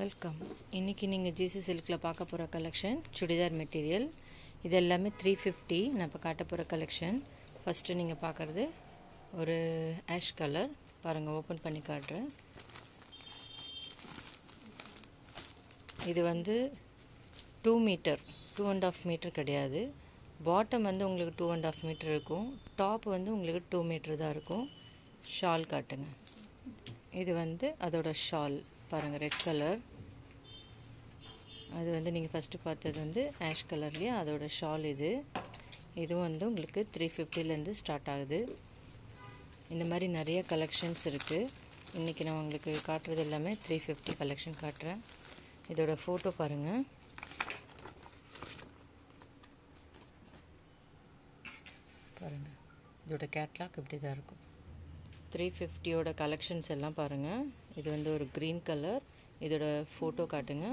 Welcome. இன்றைக்கி நீங்கள் GC சில்கில் பார்க்க போகிற கலெக்ஷன் சுடிதார் மெட்டீரியல். இது எல்லாமே 350. நான் இப்போ காட்ட போகிற கலெக்ஷன். ஃபஸ்ட்டு நீங்கள் பார்க்குறது ஒரு ஆஷ் கலர். பாருங்கள், ஓப்பன் பண்ணி காட்டுறேன். இது வந்து 2 மீட்டர், 2.5 மீட்டர் கிடையாது. பாட்டம் வந்து உங்களுக்கு 2.5 மீட்டர் இருக்கும். டாப் வந்து உங்களுக்கு 2 மீட்டர் தான் இருக்கும். ஷால் காட்டுங்க. இது வந்து அதோட ஷால் பாருங்கள், ரெட் கலர். அது வந்து நீங்கள் ஃபஸ்ட்டு பார்த்தது வந்து ஆஷ் கலர்லேயே அதோட ஷால். இதுவும் வந்து உங்களுக்கு 350லேருந்து ஸ்டார்ட் ஆகுது. இந்த மாதிரி நிறைய கலெக்ஷன்ஸ் இருக்குது. இன்றைக்கி நான் உங்களுக்கு காட்டுறது எல்லாமே 350 கலெக்ஷன் காட்டுறேன். இதோட ஃபோட்டோ பாருங்கள். பாருங்கள், இதோட கேட்லாக் இப்படி தான் இருக்கும். 350யோட கலெக்ஷன்ஸ் எல்லாம் பாருங்கள். இது வந்து ஒரு க்ரீன் கலர். இதோட ஃபோட்டோ காட்டுங்க.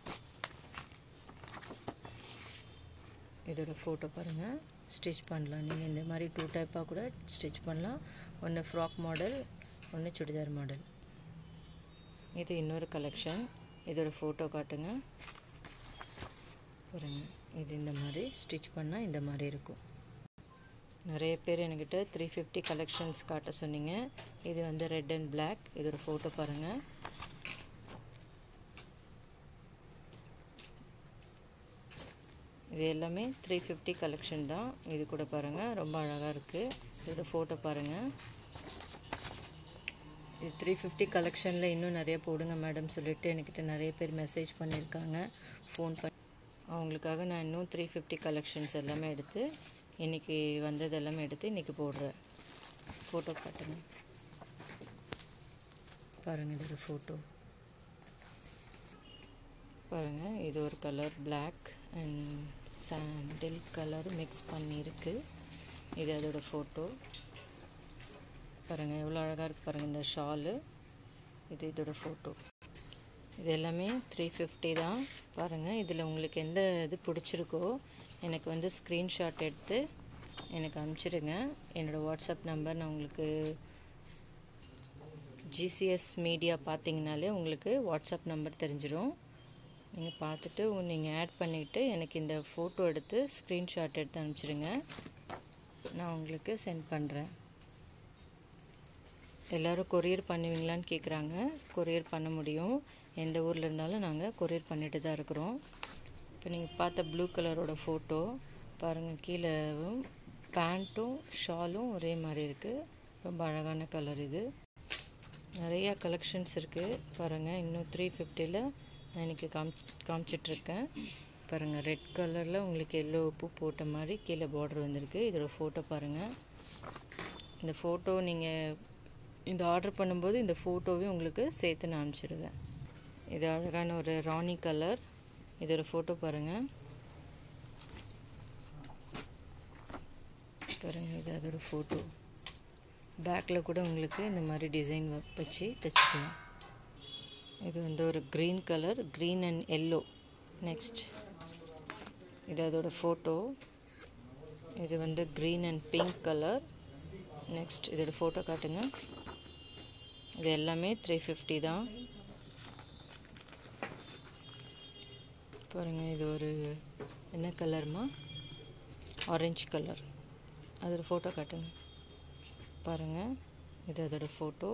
இதோட ஃபோட்டோ பாருங்கள். ஸ்டிச் பண்ணலாம். நீங்கள் இந்த மாதிரி 2 டைப்பாக கூட ஸ்டிச் பண்ணலாம். ஒன்று ஃப்ராக் மாடல், ஒன்று சுடிதார் மாடல். இது இன்னொரு கலெக்ஷன். இதோட ஃபோட்டோ காட்டுங்க. பாருங்கள், இது இந்த மாதிரி ஸ்டிச் பண்ணால் இந்த மாதிரி இருக்கும். நிறைய பேர் என்கிட்ட 350 கலெக்ஷன்ஸ் காட்ட சொன்னீங்க. இது வந்து ரெட் அண்ட் பிளாக். இதோட ஃபோட்டோ பாருங்கள். இது எல்லாமே 350 கலெக்ஷன் தான். இது கூட பாருங்கள், ரொம்ப அழகாக இருக்குது. இதோட ஃபோட்டோ பாருங்கள். இது 350 கலெக்ஷனில் இன்னும் நிறைய போடுங்க மேடம் சொல்லிவிட்டு என்கிட்ட நிறைய பேர் மெசேஜ் பண்ணியிருக்காங்க, ஃபோன் பண்ணி. அவங்களுக்காக நான் இன்னும் 350 கலெக்ஷன்ஸ் எல்லாமே எடுத்து இன்றைக்கி வந்தது எல்லாமே எடுத்து இன்றைக்கி போடுறேன். ஃபோட்டோ காட்டுங்க. பாருங்கள், இதோட ஃபோட்டோ பாருங்கள். இது ஒரு colour black and sandal colour mix பண்ணியிருக்கு. இது அதோட ஃபோட்டோ பாருங்கள். எவ்வளோ அழகாக இருக்குது பாருங்கள் இந்த ஷாலு. இது இதோட ஃபோட்டோ. இது எல்லாமே 350 தான். பாருங்கள், இதில் உங்களுக்கு எந்த இது பிடிச்சிருக்கோ எனக்கு வந்து ஸ்க்ரீன்ஷாட் எடுத்து எனக்கு அனுப்பிச்சிடுங்க. என்னோடய வாட்ஸ்அப் நம்பர் நான் உங்களுக்கு ஜிசிஎஸ் மீடியா பார்த்தீங்கனாலே உங்களுக்கு வாட்ஸ்அப் நம்பர் தெரிஞ்சிடும். நீங்கள் பார்த்துட்டு நீங்கள் ஆட் பண்ணிவிட்டு எனக்கு இந்த ஃபோட்டோ எடுத்து ஸ்க்ரீன்ஷாட் எடுத்து அனுப்பிச்சிடுங்க. நான் உங்களுக்கு சென்ட் பண்ணுறேன். எல்லோரும் கொரியர் பண்ணுவீங்களான்னு கேட்குறாங்க. கொரியர் பண்ண முடியும். எந்த ஊரில் இருந்தாலும் நாங்கள் கொரியர் பண்ணிட்டு தான் இருக்கிறோம். இப்போ நீங்கள் பார்த்த ப்ளூ கலரோட ஃபோட்டோ பாருங்கள். கீழேவும் பேண்ட்டும் ஷாலும் ஒரே மாதிரி இருக்குது. ரொம்ப அழகான கலர். இது நிறையா கலெக்ஷன்ஸ் இருக்குது பாருங்கள். இன்னும் 350ல் நான் இன்றைக்கி காமிச்சிட்ருக்கேன். பாருங்கள், ரெட் கலரில் உங்களுக்கு எல்லோ பூ போட்ட மாதிரி கீழே பார்டர் வந்திருக்கு. இதோட ஃபோட்டோ பாருங்கள். இந்த ஃபோட்டோ நீங்கள் இந்த ஆர்டர் பண்ணும்போது இந்த ஃபோட்டோவையும் உங்களுக்கு சேர்த்து நான் அனுப்பிச்சிடுவேன். இது அழகான ஒரு ராணி கலர். இதோட ஃபோட்டோ பாருங்கள். பாருங்கள், இது அதோட ஃபோட்டோ. பேக்கில் கூட உங்களுக்கு இந்த மாதிரி டிசைன் வச்சு தைச்சிக்கலாம். இது வந்து ஒரு green colour, green and yellow. Next இது அதோட ஃபோட்டோ. இது வந்து green and pink colour. Next இதோட ஃபோட்டோ காட்டுங்க. இது எல்லாமே 350 தான். பாருங்கள், இது ஒரு என்ன கலர்மா, ஆரஞ்சு கலர். அதோட ஃபோட்டோ காட்டுங்க. பாருங்கள், இது அதோட ஃபோட்டோ.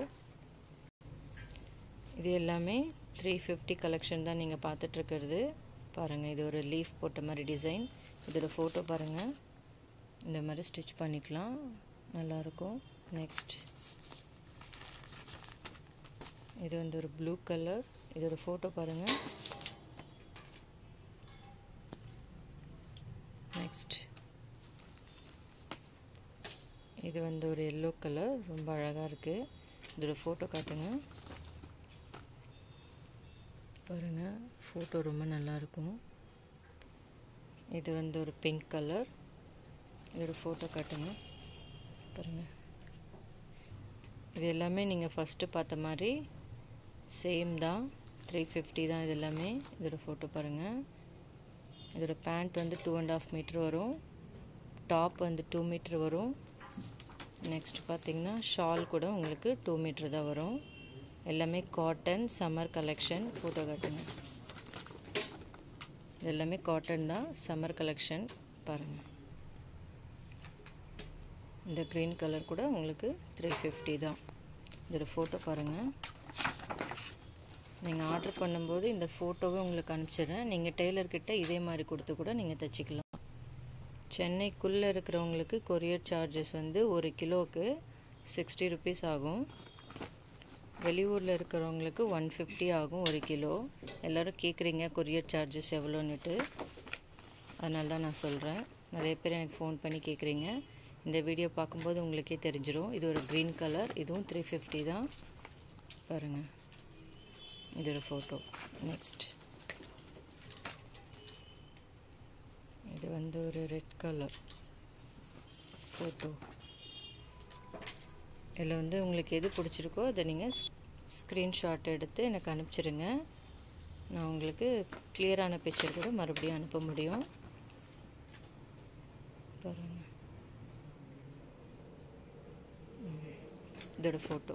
இது எல்லாமே 350 கலெக்ஷன் தான் நீங்கள் பார்த்துட்ருக்கிறது. பாருங்கள், இது ஒரு லீஃப் போட்ட மாதிரி டிசைன். இதோட ஃபோட்டோ பாருங்கள். இந்த மாதிரி ஸ்டிச் பண்ணிக்கலாம், நல்லாயிருக்கும். நெக்ஸ்ட் இது வந்து ஒரு ப்ளூ கலர். இதோட ஃபோட்டோ பாருங்கள். நெக்ஸ்ட் இது வந்து ஒரு எல்லோ கலர், ரொம்ப அழகாக இருக்குது. இதோட ஃபோட்டோ காட்டுங்க. பாருங்கள், ஃபோட்டோ ரொம்ப நல்லாயிருக்கும். இது வந்து ஒரு பிங்க் கலர். இதோட ஃபோட்டோ காட்டுங்க. பாருங்கள், இது எல்லாமே நீங்கள் ஃபஸ்ட்டு பார்த்த மாதிரி சேம் தான். 350 தான் இது எல்லாமே. இதோட ஃபோட்டோ பாருங்கள். இதோட பேண்ட் வந்து 2.5 மீட்டர் வரும். டாப் வந்து 2 மீட்டர் வரும். நெக்ஸ்ட் பார்த்திங்கன்னா ஷால் கூட உங்களுக்கு 2 மீட்டர் தான் வரும். எல்லாமே காட்டன் சம்மர் கலெக்ஷன். ஃபோட்டோ காட்டுங்க. இது எல்லாமே காட்டன் தான், சம்மர் கலெக்ஷன். பாருங்கள், இந்த க்ரீன் கலர் கூட உங்களுக்கு 350 தான். இதோட ஃபோட்டோ பாருங்கள். நீங்கள் ஆர்டர் பண்ணும்போது இந்த ஃபோட்டோவை உங்களுக்கு அனுப்பிச்சிடுறேன். நீங்கள் டெய்லர்கிட்ட இதே மாதிரி கொடுத்து கூட நீங்கள் தைச்சிக்கலாம். சென்னைக்குள்ளே இருக்கிறவங்களுக்கு கொரியர் சார்ஜஸ் வந்து ஒரு கிலோவுக்கு 60 ருபீஸ் ஆகும். வெளியூரில் இருக்கிறவங்களுக்கு 150 ஆகும் ஒரு கிலோ. எல்லோரும் கேட்குறீங்க கொரியர் சார்ஜஸ் எவ்வளோன்னுட்டு, அதனால தான் நான் சொல்கிறேன். நிறைய பேர் எனக்கு ஃபோன் பண்ணி கேட்குறீங்க. இந்த வீடியோ பார்க்கும்போது உங்களுக்கே தெரிஞ்சிடும். இது ஒரு க்ரீன் கலர், இதுவும் 350 தான். பாருங்கள், இதோட ஃபோட்டோ. நெக்ஸ்ட் இது வந்து ஒரு ரெட் கலர் ஃபோட்டோ. இதில் வந்து உங்களுக்கு எது பிடிச்சிருக்கோ அதை நீங்கள் ஸ்க்ரீன்ஷாட் எடுத்து எனக்கு அனுப்பிச்சிடுங்க. நான் உங்களுக்கு கிளியரான பிக்சர் கூட மறுபடியும் அனுப்ப முடியும். பாருங்கள், இதோட ஃபோட்டோ.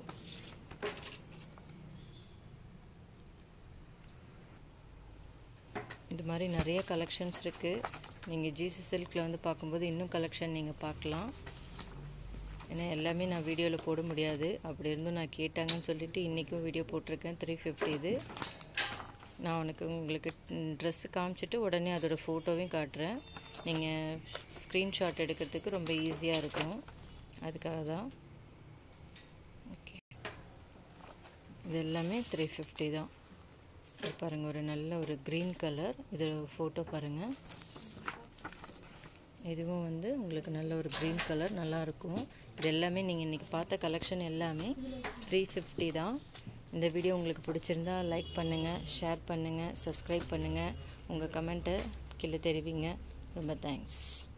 இது மாதிரி நிறைய கலெக்ஷன்ஸ் இருக்குது. நீங்கள் ஜிசி சில்கில் வந்து பார்க்கும்போது இன்னும் கலெக்ஷன் நீங்கள் பார்க்கலாம். ஏன்னா எல்லாமே நான் வீடியோவில் போட முடியாது. அப்படி இருந்தும் நான் கேட்டாங்கன்னு சொல்லிவிட்டு இன்றைக்கும் வீடியோ போட்டிருக்கேன். 350 இது. நான் உங்களுக்கு ட்ரெஸ்ஸு காமிச்சிட்டு உடனே அதோடய ஃபோட்டோவையும் காட்டுறேன். நீங்கள் ஸ்க்ரீன்ஷாட் எடுக்கிறதுக்கு ரொம்ப ஈஸியாக இருக்கும். அதுக்காக தான். ஓகே, இது எல்லாமே 350 தான். இது பாருங்கள், ஒரு நல்ல ஒரு க்ரீன் கலர். இதோட ஃபோட்டோ பாருங்கள். இதுவும் வந்து உங்களுக்கு நல்ல ஒரு க்ரீன் கலர், நல்லாயிருக்கும். இது எல்லாமே நீங்கள் இன்றைக்கி பார்த்த கலெக்ஷன் எல்லாமே 350 தான். இந்த வீடியோ உங்களுக்கு பிடிச்சிருந்தா லைக் பண்ணுங்கள், ஷேர் பண்ணுங்கள், சப்ஸ்கிரைப் பண்ணுங்கள். உங்கள் கமெண்ட்டை கீழே தெரிவிங்க. ரொம்ப தேங்க்ஸ்.